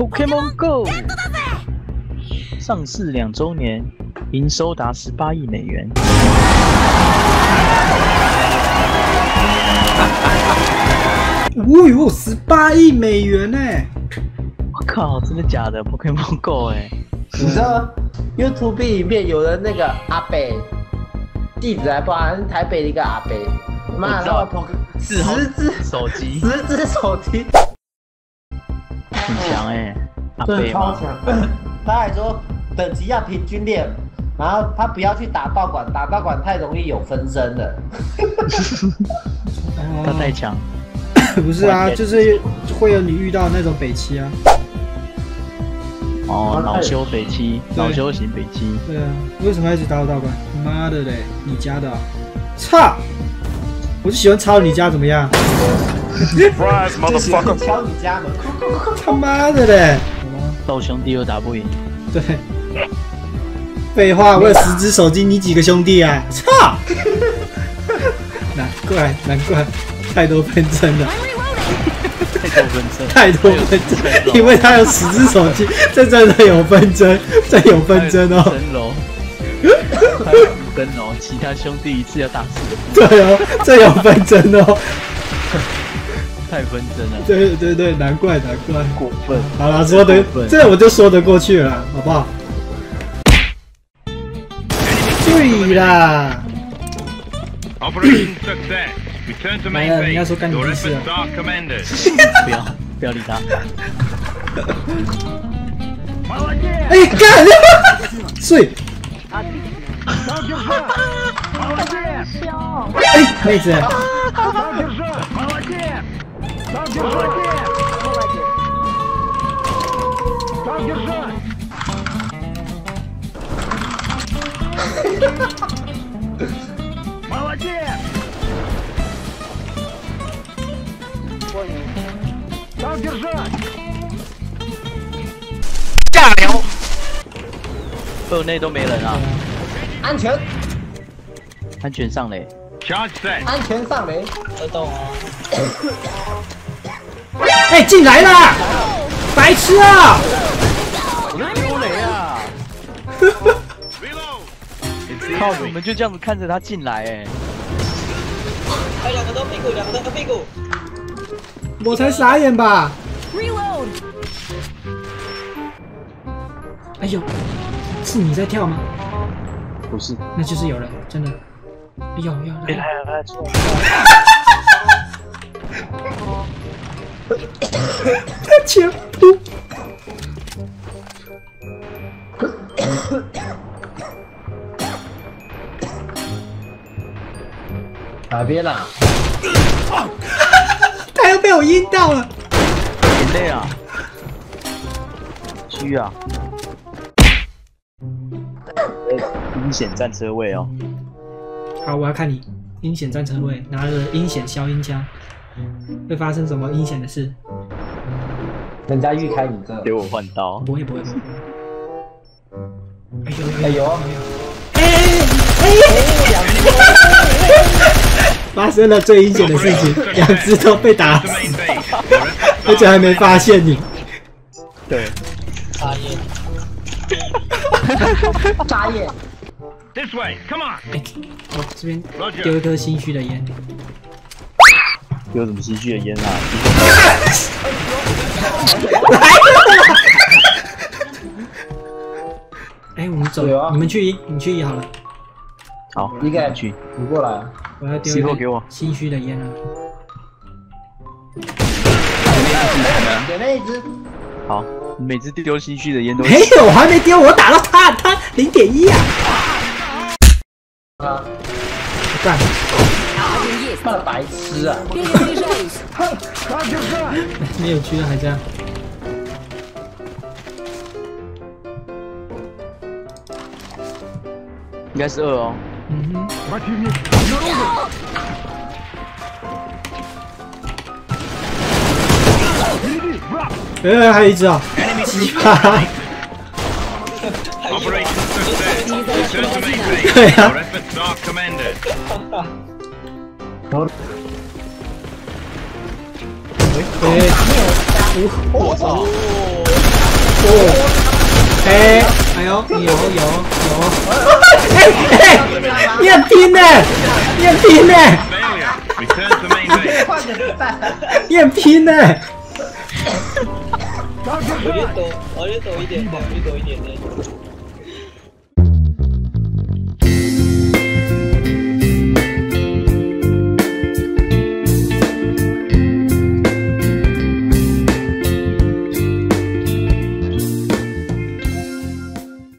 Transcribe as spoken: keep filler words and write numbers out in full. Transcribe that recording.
Pokemon Go 上市两周年，营收达十八亿美元。 哦呦，十八亿美元呢！ 我靠，真的假的 ？Pokemon Go 哎、欸， 你知道 YouTube 影片有人那个阿北地址还不好，是台北的一个阿北，妈的，他们十只手机， 十只手机， 很强哎、欸，阿对， 北超强。他还说等级要平均练，然后他不要去打道馆，打道馆太容易有分身了。 他太强。 不是啊，就是会有你遇到那种北七啊。 哦，恼羞北七，恼羞型北七。 对啊，为什么要一直打我道馆？妈的嘞，你家的、啊，操！我就喜欢抄你家，怎么样？ 就喜欢敲你家门， 他妈的嘞！ 斗兄弟又打不赢。 对，废话，我有十只手机，你几个兄弟啊？操！难怪，难怪，太多纷争了。 太多纷争， 太多纷争，因为他有十只手机，这真的有纷争，这有纷争哦。 真楼，还有真楼，其他兄弟一次要打四个。对哦，这有纷争哦。 太纷争了。 对对对，难怪难怪。 过分。 好了，说得这我就说得过去了，好不好？对啦。来了，人家说干你屁事啊！ 不要不要理他。 哎，干！睡。哎，妹子。 加油！二内都没人啊！ 安全， 安全上嘞！ 安全上雷！ 得动哦！ 哎，进来啦！白痴啊！ 我丢雷啊！靠！你们就这样子看着他进来哎！ 哎，两个都屁股，两个都屁股。 我才傻眼吧 ！Reload！ 哎呦，是你在跳吗？ 不是， 那就是有人，真的。有有来来来来，出来！ 他前扑。 哪边啊？ 他又被我阴到了。 眼泪啊！虚啊！阴险战车位哦。 好，我要看你阴险战车位，拿着阴险消音枪，会发生什么阴险的事？ 人家预开你这， 给我换刀。 不会不会不会。哎呦哎呦！ 哎哎哎！发生了最阴险的事情，两只都被打死，而且还没发现你。 对。 插烟。 扎烟。 This way, come on！ 哎，我这边丢一颗心虚的烟。 有什么心虚的烟啊？ 来了！哎，我们走，你们去一，你去一好了。 好， 一个人去， 你过来。 我要丢一个心虚的烟啊！ 点了一只。 好，你每次丢心虚的烟都没有，我还没丢，我打到他，他零点一啊！ 啊！ 干！ 妈的白痴啊！ 没有狙了还这样。 应该是二哦。 嗯哼。哎，还有一只啊！鸡巴！对啊。哎，我操！ 哦，哎，哎呦，有有有，哎哎，你很拼呢，你很拼呢， Failure. Return to main base. 换个蛋。 你很拼呢。 我越抖，我越抖一点，我越抖一点的。